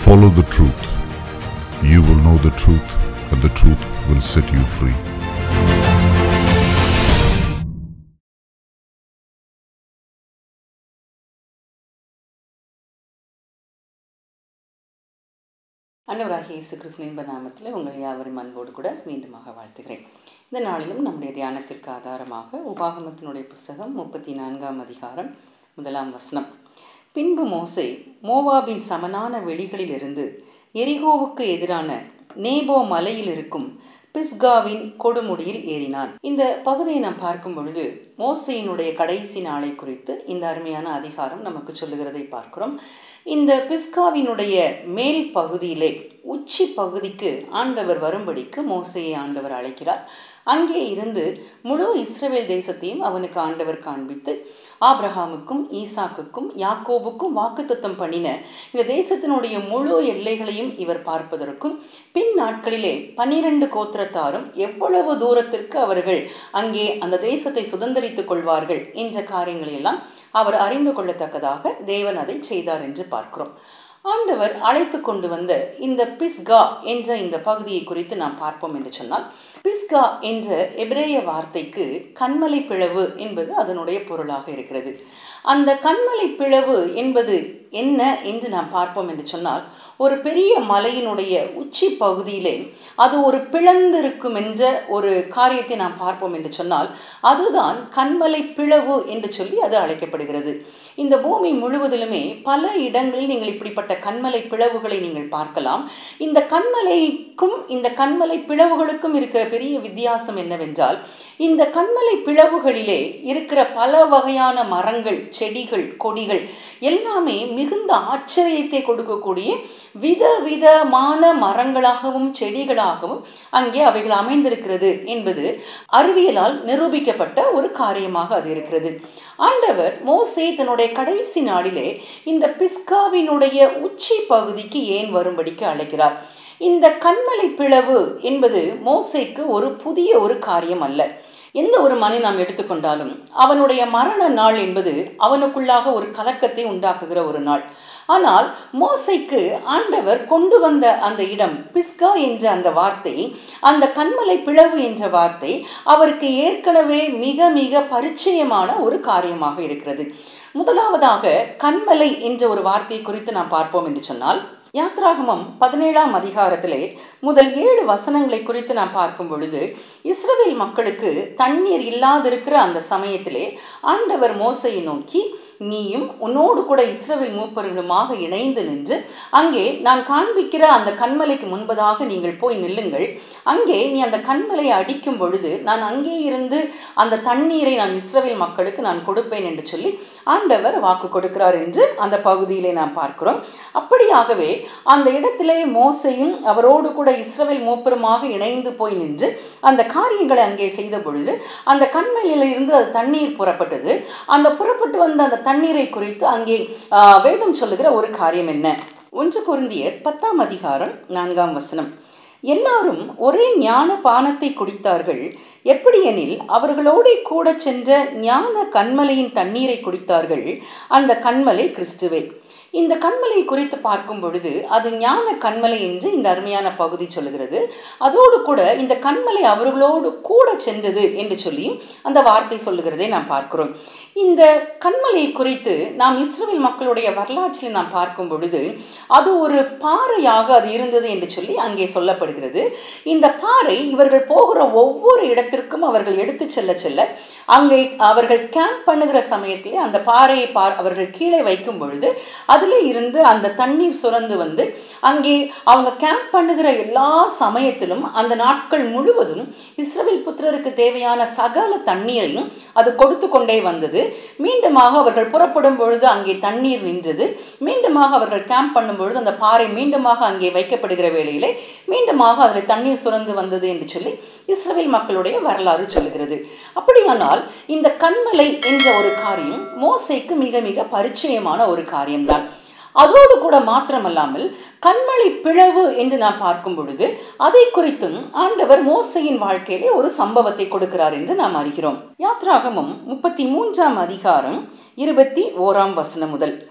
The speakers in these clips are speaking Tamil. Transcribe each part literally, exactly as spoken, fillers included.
Follow the truth. You will know the truth, and the truth will set you free. ஆண்டவராகிய இயேசு கிறிஸ்துவின் நாமத்தில் உங்கள் யாவரையும் அன்போடு கூட மீண்டுமாக வாழ்த்துகிறேன். இந்த நாளிலும் நம்முடைய தியானத்திற்கு ஆதாரமாக உபாகமத்தினுடைய புஸ்தகம் முப்பத்தி நான்காம் அதிகாரம் முதலாம் வசனம். பின்பு மோசே மோவாபின் சமனான வெளிகளிலிருந்து எரிகோவுக்கு எதிரான நேபோ மலையில் இருக்கும் பிஸ்காவின் கொடுமுடியில் ஏறினான். இந்த பகுதியை நாம் பார்க்கும் பொழுது மோசேயினுடைய கடைசி நாளை குறித்து இந்த அருமையான அதிகாரம் நமக்கு சொல்லுகிறதை பார்க்கிறோம். இந்த பிஸ்காவினுடைய மேல் பகுதியிலே உச்சி பகுதிக்கு ஆண்டவர் வரும்படிக்கு மோசேயை ஆண்டவர் அழைக்கிறார். அங்கே இருந்து முழு இஸ்ரவேல் தேசத்தையும் அவனுக்கு ஆண்டவர் காண்பித்து ஆபிரகாமுக்கும் ஈசாக்குக்கும் யாக்கோபுக்கும் வாக்குத்தத்தம் பண்ணின இந்த தேசத்தினுடைய முழு எல்லைகளையும் இவர் பார்ப்பதற்கும் பின் நாட்களிலே பன்னிரண்டு கோத்திரத்தாரும் எவ்வளவு தூரத்திற்கு அவர்கள் அங்கே அந்த தேசத்தை சுதந்திரித்துக் கொள்வார்கள் என்ற காரியங்களெல்லாம் அவர் அறிந்து கொள்ளத்தக்கதாக தேவன் அதை செய்தார் என்று பார்க்கிறோம். ஆண்டவர் அழைத்து கொண்டு வந்த இந்த பிஸ்கா என்ற இந்த பகுதியை குறித்து நாம் பார்ப்போம் என்று சொன்னால், பிஸ்கா என்ற எபிரேய வார்த்தைக்கு கன்மலை பிளவு என்பது அதனுடைய பொருளாக இருக்கிறது. அந்த கன்மலை பிளவு என்பது என்ன என்று நாம் பார்ப்போம் என்று சொன்னால், ஒரு பெரிய மலையினுடைய உச்சி பகுதியிலே அது ஒரு பிளந்திருக்கும் என்ற ஒரு காரியத்தை நாம் பார்ப்போம் என்று சொன்னால், அதுதான் கன்மலை பிளவு என்று சொல்லி அது அழைக்கப்படுகிறது. இந்த பூமி முழுவதிலுமே பல இடங்களில் நீங்கள் இப்படிப்பட்ட கன்மலை பிளவுகளை நீங்கள் பார்க்கலாம். இந்த கன்மலைக்கும் இந்த கன்மலை பிளவுகளுக்கும் இருக்கிற பெரிய வித்தியாசம் என்னவென்றால், இந்த கன்மலை பிளவுகளிலே இருக்கிற பல வகையான மரங்கள், செடிகள், கொடிகள் எல்லாமே மிகுந்த ஆச்சரியத்தை கொடுக்கக்கூடிய விதவிதமான மரங்களாகவும் செடிகளாகவும் அங்கே அவைகள் அமைந்திருக்கிறது என்பது அறிவியலால் நிரூபிக்கப்பட்ட ஒரு காரியமாக அது இருக்கிறது. ஆண்டவர் மோசே தன்னுடைய கடைசி நாளிலே இந்த பிஸ்காவினுடைய உச்சி பகுதிக்கு ஏன் வரும்படிக்கு அழைக்கிறார்? இந்த கன்மலை பிளவு என்பது மோசேக்கு ஒரு புதிய ஒரு காரியம் அல்ல. எந்த ஒரு மனிதனை நாம் எடுத்துக்கொண்டாலும் அவனுடைய மரண நாள் என்பது அவனுக்குள்ளாக ஒரு கலக்கத்தை உண்டாக்குகிற ஒரு நாள். ஆனால் மோசேக்கு ஆண்டவர் கொண்டு வந்த அந்த இடம் பிஸ்கா என்ற அந்த வார்த்தை, அந்த கன்மலை பிளவு என்ற வார்த்தை அவருக்கு ஏற்கனவே மிக மிக பரிச்சயமான ஒரு காரியமாக இருக்கிறது. முதலாவதாக கன்மலை என்ற ஒரு வார்த்தை குறித்து நாம் பார்ப்போம் என்று சொன்னால், யாத்ராகமம் பதினேழாம் அதிகாரத்திலே முதல் ஏழு வசனங்களை குறித்து நாம் பார்க்கும் பொழுது, இஸ்ரவேல் மக்களுக்கு தண்ணீர் இல்லாதிருக்கிற அந்த சமயத்திலே ஆண்டவர் மோசேயை நோக்கி, நீயும் உன்னோடு கூட இஸ்ரவேல் மூப்பர்களுமாக இணைந்து நின்று அங்கே நான் காண்பிக்கிற அந்த கன்மலைக்கு முன்பதாக நீங்கள் போய் நில்லுங்கள். அங்கே நீ அந்த கன்மலையை அடிக்கும் பொழுது நான் அங்கே இருந்து அந்த தண்ணீரை நான் இஸ்ரவேல் மக்களுக்கு நான் கொடுப்பேன் என்று சொல்லி ஆண்டவர் வாக்கு கொடுக்கிறார் என்று அந்த பகுதியிலே நாம் பார்க்கிறோம். அப்படியாகவே அந்த இடத்திலே மோசேயும் அவரோடு கூட இஸ்ரவேல் மூப்பருமாக இணைந்து போய் நின்று அந்த காரியங்களை அங்கே செய்த பொழுது அந்த கன்மலையிலிருந்து அது தண்ணீர் புறப்பட்டது. அந்த புறப்பட்டு வந்த அந்த தண்ணீரை குறித்து அங்கே வேதம் சொல்லுகிற ஒரு காரியம் என்ன? ஒன்று கொரிந்தியர் பத்தாம் அதிகாரம் நான்காம் வசனம். எல்லாரும் ஒரே ஞான பானத்தை குடித்தார்கள், எப்படியெனில் அவர்களோட கூட சென்ற ஞான கன்மலையின் தண்ணீரை குடித்தார்கள், அந்த கன்மலை கிறிஸ்துவே. இந்த கன்மலை குறித்து பார்க்கும் பொழுது அது ஞான கன்மலை என்று இந்த அருமையான பகுதி சொல்லுகிறது. அதோடு கூட இந்த கன்மலை அவர்களோடு கூட சென்றது என்று சொல்லி அந்த வார்த்தை சொல்லுகிறதை நாம் பார்க்கிறோம். இந்த கன்மலை குறித்து நாம் இஸ்ரவேல் மக்களுடைய வரலாற்றில் நாம் பார்க்கும் பொழுது அது ஒரு பாறையாக அது இருந்தது என்று சொல்லி அங்கே சொல்லப்படுகிறது. இந்த பாறை இவர்கள் போகிற ஒவ்வொரு இடத்திற்கும் அவர்கள் எடுத்து செல்ல செல்ல அங்கே அவர்கள் கேம்ப் பண்ணுகிற சமயத்திலே அந்த பாறையை பார் அவர்கள் கீழே வைக்கும் பொழுது அதில் இருந்து அந்த தண்ணீர் சுரந்து வந்து அங்கே அவங்க கேம்ப் பண்ணுகிற எல்லா சமயத்திலும் அந்த நாட்கள் முழுவதும் இஸ்ரவேல் புத்திரருக்கு தேவையான சகல தண்ணீரையும் அது கொடுத்து கொண்டே வந்தது. மீண்டுமாக அவர்கள் புறப்படும் பொழுது அங்கே தண்ணீர் நின்றது. மீண்டுமாக அவர்கள் கேம்ப் பண்ணும் பொழுது அந்த பாறை மீண்டுமாக அங்கே வைக்கப்படுகிற வேளையிலே மீண்டுமாக அதில் தண்ணீர் சுரந்து வந்தது என்று சொல்லி இஸ்ரவேல் மக்களுடைய வரலாறு சொல்லுகிறது. அப்படியானால் இந்த கன்மலை என்ற ஒரு காரியம் மோசேக்கு மிக மிக பரிச்சயமான ஒரு காரியம்தான். அதோடு கூட மாத்திரமல்லாமல் கன்மலை பிளவு என்று நாம் பார்க்கும் பொழுது அதை குறித்தும் ஆண்டவர் மோசேயின் வாழ்க்கையிலே ஒரு சம்பவத்தை கொடுக்கிறார் என்று நாம் அறிகிறோம். யாத்ராகமம் முப்பத்தி மூன்றாம் அதிகாரம் இருபத்தி ஓராம் வசனம் முதல்.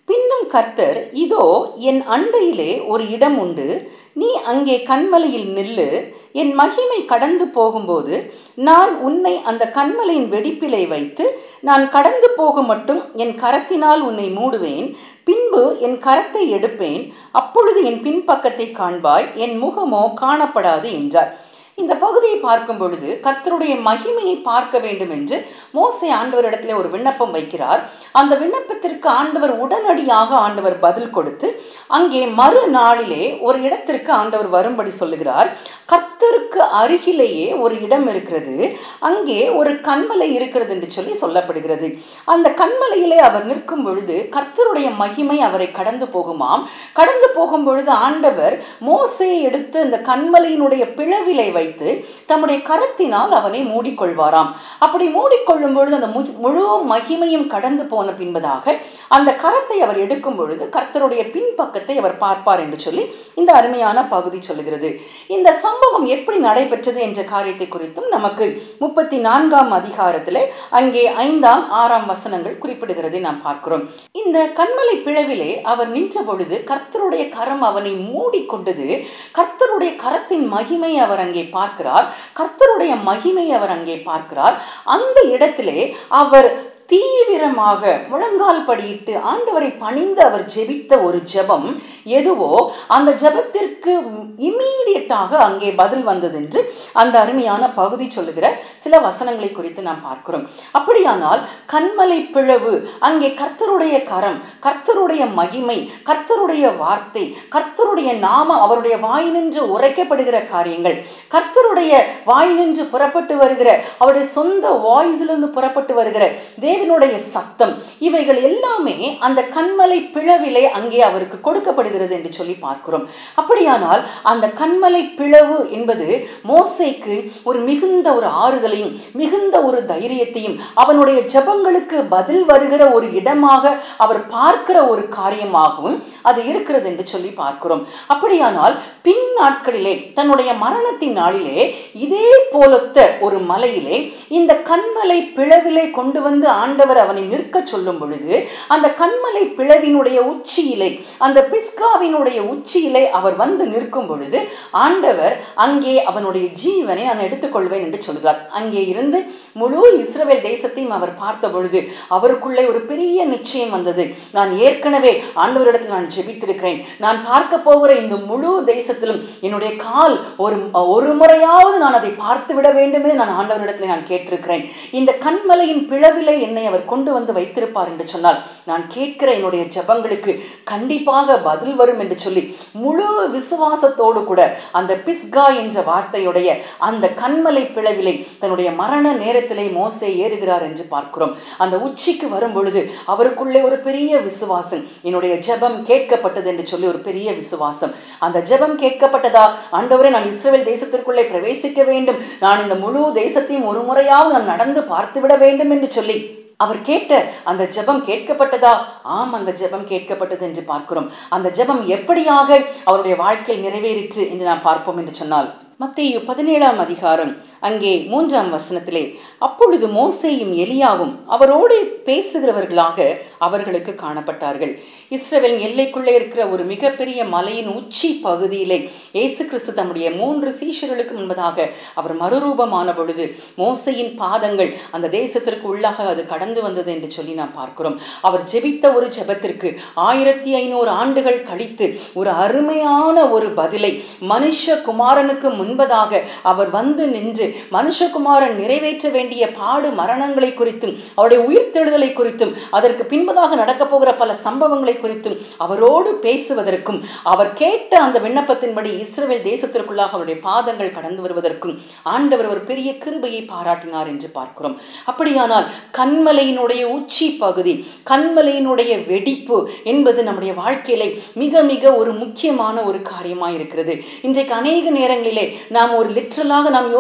பின்னும் கர்த்தர், இதோ என் அண்டையிலே ஒரு இடம் உண்டு, நீ அங்கே கன்மலையில் நில்லு, என் மகிமை கடந்து போகும்போது நான் உன்னை அந்த கன்மலையின் வெடிப்பிலை வைத்து நான் கடந்து போக மட்டும் என் கரத்தினால் உன்னை மூடுவேன், பின்பு என் கரத்தை எடுப்பேன், அப்பொழுது என் பின்பக்கத்தை காண்பாய், என் முகமோ காணப்படாது என்றார். இந்த பகுதியை பார்க்கும் பொழுது கர்த்தருடைய மகிமையை பார்க்க வேண்டும் என்று மோசே ஆண்டவரிடத்திலே ஒரு விண்ணப்பம் வைக்கிறார். அந்த விண்ணப்பத்திற்கு ஆண்டவர் உடனடியாக ஆண்டவர் பதில் கொடுத்து அங்கே மறுநாளிலே ஒரு இடத்திற்கு ஆண்டவர் வரும்படி சொல்லுகிறார். கர்த்தருக்கு அருகிலேயே ஒரு இடம் இருக்கிறது, அங்கே ஒரு கன்மலை இருக்கிறது என்று சொல்லி சொல்லப்படுகிறது. அந்த கன்மலையிலே அவர் நிற்கும் பொழுது கர்த்தருடைய மகிமை அவரை கடந்து போகுமாம். கடந்து போகும் பொழுது ஆண்டவர் மோசேயை எடுத்து அந்த கன்மலையினுடைய பிளவிலை வைத்து தம்முடைய கரத்தினால் அவனை மூடிக்கொள்வாராம். அப்படி மூடிக்கொள்ளும் பொழுது அந்த முழு மகிமையும் கடந்து போன பின்பதாக அந்த கரத்தை அவர் எடுக்கும் பொழுது கர்த்தருடைய பின்பக்கத்தை அவர் பார்ப்பார் என்று சொல்லி இந்த அருமையான பகுதி சொல்லுகிறது. இந்த சம்பவம் எப்படி நடைபெற்றது என்ற காரியத்தை குறித்தும் நமக்கு முப்பத்தி நான்காம் அதிகாரத்திலே அங்கே ஐந்தாம் ஆறாம் வசனங்கள் குறிப்பிடுகிறதை நாம் பார்க்கிறோம். இந்த கன்மலை பிளவிலே அவர் நின்ற பொழுது கர்த்தருடைய கரம் அவனை மூடிக்கொண்டது. கர்த்தருடைய கரத்தின் மகிமை அவர் அங்கே பார்க்கிறார். கர்த்தருடைய மகிமை அவர் அங்கே பார்க்கிறார். அந்த இடத்திலே அவர் தீவிரமாக முழங்கால் படியிட்டு ஆண்டவரை பணிந்து அவர் ஜெபித்த ஒரு ஜெபம் எதுவோ அந்த ஜெபத்திற்கு இமீடியட்டாக அங்கே பதில் வந்தது என்று அந்த அருமையான பகுதி சொல்லுகிற சில வசனங்களை குறித்து நாம் பார்க்கிறோம். அப்படியானால் கன்மலை பிளவு, அங்கே கர்த்தருடைய கரம், கர்த்தருடைய மகிமை, கர்த்தருடைய வார்த்தை, கர்த்தருடைய நாமம் அவருடைய வாய் நின்று உரைக்கப்படுகிற காரியங்கள், கர்த்தருடைய வாய் நின்று புறப்பட்டு வருகிற அவருடைய சொந்த வாய்ஸிலிருந்து புறப்பட்டு வருகிற தேவனுடைய சத்தம், இவைகள் எல்லாமே அந்த கன்மலை பிளவிலே அங்கே அவருக்கு கொடுக்கப்படுகிறது என்று சொல்லி பார்க்கிறோம். அப்படியானால் அந்த கன்மலை பிளவு என்பது மோசேக்கு ஒரு மிகுந்த ஒரு ஆறுதலையும் மிகுந்த ஒரு தைரியத்தையும் அவனுடைய ஜெபங்களுக்கு பதில் வருகிற ஒரு இடமாக அவர் பார்க்கிற ஒரு காரியமாகவும் அது இருக்கிறது என்று சொல்லி பார்க்கிறோம். அப்படியானால் பின் நாட்களிலே தன்னுடைய மரணத்தின் நாளிலே இதே போலத்த ஒரு மலையிலே இந்த கன்மலை பிளவிலே கொண்டு வந்து ஆண்டவர் அவனை நிற்க சொல்லும் பொழுது அந்த கன்மலை பிளவினுடைய உச்சியிலே, அந்த பிஸ்காவினுடைய உச்சியிலே அவர் வந்து நிற்கும் பொழுது ஆண்டவர் அங்கே அவனுடைய ஜீவனை நான் எடுத்துக்கொள்வேன் என்று சொல்கிறார். அங்கே இருந்து முழு இஸ்ரவேல் தேசத்தையும் அவர் பார்த்த பொழுது அவருக்குள்ளே ஒரு பெரிய நிச்சயம் வந்தது. நான் ஏற்கனவே ஆண்டவரிடத்தில் நான் ஜெபித்திருக்கிறேன், நான் பார்க்க போகிற இந்த முழு தேசத்திலும் என்னுடைய கால் ஒரு ஒரு முறையாவது நான் அதை பார்த்து விட வேண்டும் என்று நான் ஆண்டவரிடத்தில் நான் கேட்டிருக்கிறேன். இந்த கன்மலையின் பிளவிலே என்னை அவர் கொண்டு வந்து வைத்திருப்பார் என்று சொன்னால் நான் கேட்கிற என்னுடைய ஜெபங்களுக்கு கண்டிப்பாக பதில் வரும் என்று சொல்லி முழு விசுவாசத்தோடு கூட அந்த பிஸ்கா என்ற வார்த்தையுடைய அந்த கன்மலை பிளவிலை தன்னுடைய மரண நேரத்திலே மோசே ஏறுகிறார் என்று பார்க்கிறோம். அந்த உச்சிக்கு வரும் பொழுது அவருக்குள்ளே ஒரு பெரிய விசுவாசம், என்னுடைய ஜெபம் கேட்கப்பட்டது என்று சொல்லி ஒரு பெரிய விசுவாசம். அந்த ஜெபம் கேட்கப்பட்டதா, ஆண்டவரே நான் இஸ்ரவேல் தேசத்திற்குள்ளே பிரவேசிக்க வேண்டும், நான் இந்த முழு தேசத்தையும் ஒரு முறையாவது நான் நடந்து பார்த்துவிட வேண்டும் என்று சொல்லி அவர் கேட்ட அந்த ஜெபம் கேட்கப்பட்டதா? ஆம், அந்த ஜெபம் கேட்கப்பட்டது என்று பார்க்கிறோம். அந்த ஜெபம் எப்படியாக அவருடைய வாழ்க்கையில் நிறைவேறிற்று என்று நாம் பார்ப்போம் என்று சொன்னால் மத்தேயு பதினேழாம் அதிகாரம் அங்கே மூன்றாம் வசனத்திலே, அப்பொழுது மோசேயும் எலியாவும் அவரோடு பேசுகிறவர்களாக அவர்களுக்கு காணப்பட்டார்கள். இஸ்ரவேல் எல்லைக்குள்ளே இருக்கிற ஒரு மிகப்பெரிய மலையின் உச்சி பகுதியிலே இயேசு கிறிஸ்து தம்முடைய மூன்று சீஷர்களுக்கு முன்பதாக அவர் மறுரூபமான பொழுது மோசையின் பாதங்கள் அந்த தேசத்திற்கு உள்ளாக அது கடந்து வந்தது என்று சொல்லி நாம் பார்க்கிறோம். அவர் ஜெபித்த ஒரு ஜெபத்திற்கு ஆயிரத்தி ஐநூறு ஆண்டுகள் கழித்து ஒரு அருமையான ஒரு பதிலை மனுஷ குமாரனுக்கு முன்பதாக அவர் வந்து நின்று மனுஷகுமாரன் நிறைவேற்ற வேண்டிய பாடு மரணங்களை குறித்தும் அவருடைய உயிர்த்தெழுதலை குறித்தும் அதற்கு பின்பதாக நடக்க போகிற பல சம்பவங்களை குறித்தும் அவரோடு பேசுவதற்கும் அவர் கேட்ட அந்த விண்ணப்பத்தின்படி இஸ்ரவேல் தேசத்திற்குள்ளாக அவருடைய பாதங்கள் கடந்து வருவதற்கும் ஆண்டவர் ஒரு பெரிய கிருபையை பாராட்டினார் என்று பார்க்கிறோம். அப்படியானால் கன்மலையினுடைய உச்சி பகுதி, கன்மலையினுடைய வெடிப்பு என்பது நம்முடைய வாழ்க்கையிலே மிக மிக ஒரு முக்கியமான ஒரு காரியமாக இருக்கிறது. இன்றைக்கு அநேக நேரங்களிலே நாம் ஒரு லிட்ரலாக நாம் யோசித்து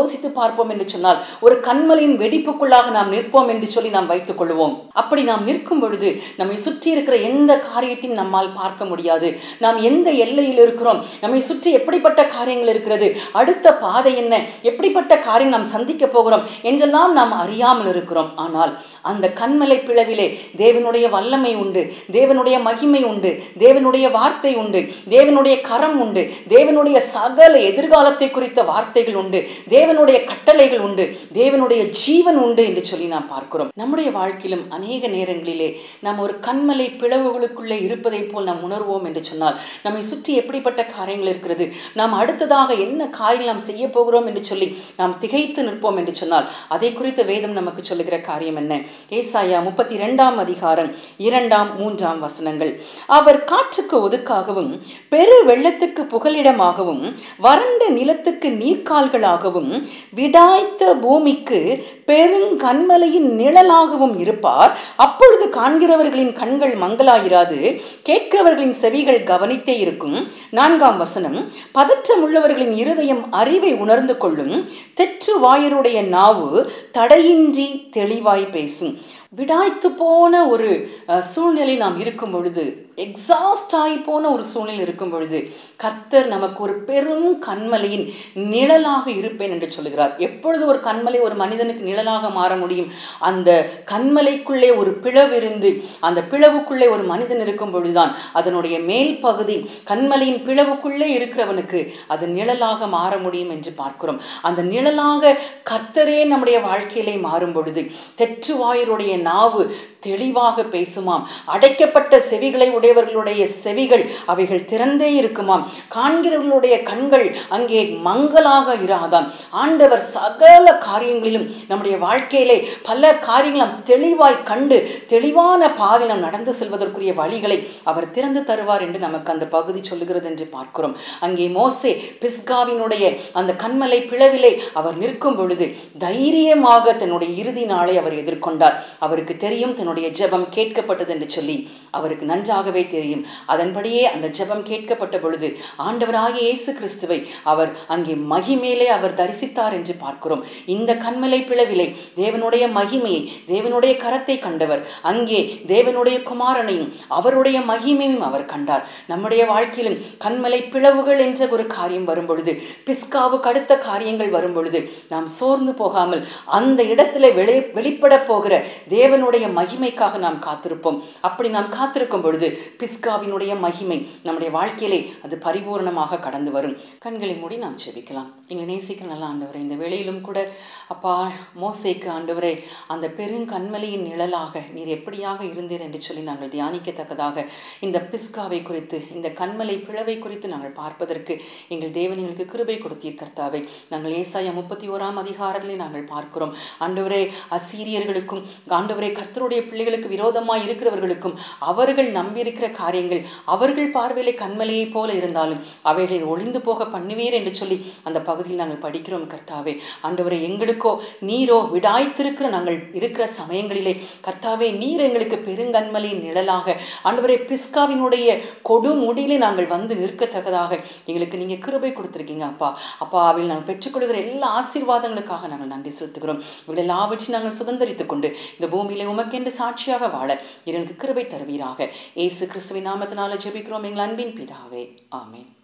பார்ப்போம் என்று சொன்னால் ஒரு கண்மலையின் வெடிப்புக்குள்ளாக நாம் நிற்போம் என்று சொல்லி நாம் வைத்துக் கொள்வோம். அப்படி நாம் நிற்கும் பொழுது நம்மை சுற்றி இருக்கிற எந்த காரியத்தையும் நம்மால் பார்க்க முடியாது. நாம் எந்த எல்லையில் இருக்கிறோம், நம்மை சுற்றி எப்படிப்பட்ட காரியங்கள் இருக்கிறது, அடுத்த பாதை என்ன, எப்படிப்பட்ட காரியம் நாம் சந்திக்க போகிறோம் என்றெல்லாம் நாம் அறியாமல் இருக்கிறோம். ஆனால் அந்த கண்மலை பிளவிலே தேவனுடைய வல்லமை உண்டு, தேவனுடைய மகிமை உண்டு, தேவனுடைய வார்த்தை உண்டு, தேவனுடைய கரம் உண்டு, தேவனுடைய சகல எதிர்காலத்தை குறித்த வார்த்தைகள் உண்டு, தேவனுடைய கட்டளைகள் உண்டு, தேவனுடைய ஜீவன் உண்டு என்று சொல்லி நாம் பார்க்கிறோம். நம்முடைய வாழ்க்கையிலும் அநேக நேரங்களிலே நாம் ஒரு கண்மலை பிளவுகளுக்குள்ளே இருப்பதை போல் நாம் உணர்வோம் என்று சொன்னால் நம்மை சுற்றி எப்படிப்பட்ட காரியங்கள் இருக்கிறது, நாம் அடுத்ததாக என்ன காரியம் நாம் செய்ய போகிறோம் என்று சொல்லி நாம் திகைத்து நிற்போம் என்று சொன்னால் அதை குறித்த வேதம் நமக்கு சொல்லுகிற காரியம் என்ன? ஏசாயா முப்பத்தி இரண்டாம் அதிகாரம் இரண்டாம் மூன்றாம் வசனங்கள். அவர் காற்றுக்கு ஒதுக்காகவும் பெரு வெள்ளத்துக்கு புகலிடமாகவும் வறண்ட நிலத்துக்கு நீர்க்கால்களாகவும் விடாய்த்த பூமிக்கு பெருங்கண்மலையின் நிழலாகவும் இருப்பார். அப்பொழுது காண்கிறவர்களின் கண்கள் மங்கலாயிராது, கேட்கிறவர்களின் செவிகள் கவனித்தே இருக்கும். நான்காம் வசனம். பதற்றம் உள்ளவர்களின் இருதயம் அறிவை உணர்ந்து கொள்ளும், தெற்று வாயருடைய நாவு தடையின்றி தெளிவாய் பேசும். விடாய்த்து போன ஒரு சூழ்நிலை நாம் இருக்கும் பொழுது, எக்ஸாஸ்ட் ஆகி போன ஒரு சூழ்நிலை இருக்கும் பொழுது கர்த்தர் நமக்கு ஒரு பெரும் கண்மலையின் நிழலாக இருப்பேன் என்று சொல்லுகிறார். எப்பொழுது ஒரு கண்மலை ஒரு மனிதனுக்கு நிழலாக மாற முடியும்? அந்த கண்மலைக்குள்ளே ஒரு பிளவு இருந்து அந்த பிளவுக்குள்ளே ஒரு மனிதன் இருக்கும் பொழுதுதான் அதனுடைய மேல் பகுதி கண்மலையின் பிளவுக்குள்ளே இருக்கிறவனுக்கு அது நிழலாக மாற முடியும் என்று பார்க்கிறோம். அந்த நிழலாக கர்த்தரே நம்முடைய வாழ்க்கையிலே மாறும் பொழுது தெற்றுவாயருடைய நாவு தெளிவாக பேசுமாம், அடைக்கப்பட்ட செவிகளை உடையவர்களுடைய செவிகள் அவைகள் திறந்தே இருக்குமாம், காண்கிறவர்களுடைய கண்கள் அங்கே மங்கலாக இராதாம். ஆண்டவர் சகல காரியங்களிலும் நம்முடைய வாழ்க்கையிலே பல காரியங்கள் நாம் தெளிவாய் கண்டு தெளிவான பாதை நாம் நடந்து செல்வதற்குரிய வழிகளை அவர் திறந்து தருவார் என்று நமக்கு அந்த பகுதி சொல்லுகிறது என்று பார்க்கிறோம். அங்கே மோசே பிஸ்காவினுடைய அந்த கண்மலை பிளவிலே அவர் நிற்கும் பொழுது தைரியமாக தன்னுடைய இறுதி நாளை அவர் எதிர்கொண்டார். அவருக்கு தெரியும் தன்னுடைய ஜெபம் கேட்கப்பட்டது என்று சொல்லி அவருக்கு நன்றாகவே தெரியும். அதன்படியே அந்த ஜெபம் கேட்கப்பட்ட பொழுது ஆண்டவராகிய இயேசு கிறிஸ்துவை அவர் அங்கே மகிமையிலே அவர் தரிசித்தார் என்று பார்க்கிறோம். இந்த கண்மலை பிளவிலே தேவனுடைய மகிமையை, தேவனுடைய கரத்தை கண்டவர். அங்கே தேவனுடைய குமாரனையும் அவருடைய மகிமையும் அவர் கண்டார். நம்முடைய வாழ்க்கையிலும் கண்மலை பிளவுகள் என்ற ஒரு காரியம் வரும் பொழுது, பிஸ்காவுக்கு அடுத்த காரியங்கள் வரும் பொழுது நாம் சோர்ந்து போகாமல் அந்த இடத்துல வெளி வெளிப்பட போகிற தேவனுடைய மகிமைக்காக நாம் காத்திருப்போம். அப்படி நாம் காத்திருக்கும் பொழுது பிஸ்காவினுடைய மகிமை நம்முடைய வாழ்க்கையிலே அது பரிபூர்ணமாக கடந்து வரும். கண்களை மூடி நாம் ஜெபிக்கலாம். எங்களை நேசிக்கிற நல்ல ஆண்டவரே, இந்த வேளையிலும் கூட அப்பா மோசேக்கு ஆண்டவரே அந்த பெருங்கண்மலையின் நிழலாக நீர் எப்படியாக இருந்தீர் என்று சொல்லி நாங்கள் தியானிக்கத்தக்கதாக இந்த பிஸ்காவை குறித்து, இந்த கண்மலை பிளவை குறித்து நாங்கள் பார்ப்பதற்கு எங்கள் தேவன் எங்களுக்கு கிருபை கொடுத்தீர் கர்த்தாவே. நாங்கள் ஏசாயா முப்பத்தி ஓராம் அதிகாரத்திலே நாங்கள் பார்க்கிறோம் ஆண்டவரே, அசீரியர்களுக்கும் ஆண்டவரே கர்த்தருடைய பிள்ளைகளுக்கு விரோதமாய் இருக்கிறவர்களுக்கும் அவர்கள் நம்பியிருக்கிற காரியங்கள் அவர்கள் பார்வையிலே கண்மலையை போல இருந்தாலும் அவைகளை ஒளிந்து போக பண்ணுவீர் என்று சொல்லி அந்த பகுதியில் நாங்கள் படிக்கிறோம் கர்த்தாவே. ஆண்டவரே, எங்களுக்கோ நீரோ விடாய்த்திருக்கிற நாங்கள் இருக்கிற சமயங்களிலே கர்த்தாவே நீர் எங்களுக்கு பெருங்கண்மலையின் நிழலாக ஆண்டவரே பிஸ்காவினுடைய கொடு முடியிலே நாங்கள் வந்து நிற்கத்தக்கதாக எங்களுக்கு நீங்க கிருபை கொடுத்திருக்கீங்க அப்பா. அப்பா அவையில் நாங்கள் பெற்றுக்கொள்கிற எல்லா ஆசீர்வாதங்களுக்காக நாங்கள் நன்றி செலுத்துகிறோம். இவர்கள் எல்லாவற்றையும் நாங்கள் சுதந்திரித்துக் கொண்டு இந்த பூமியிலே உமக்கென்று சாட்சியாக வாழ எனக்கு கிருபை தருவீராக. இயேசு கிறிஸ்துவின் நாமத்தினால ஜெபிக்கிறோம் எங்கள் அன்பின் பிதாவே. ஆமென்.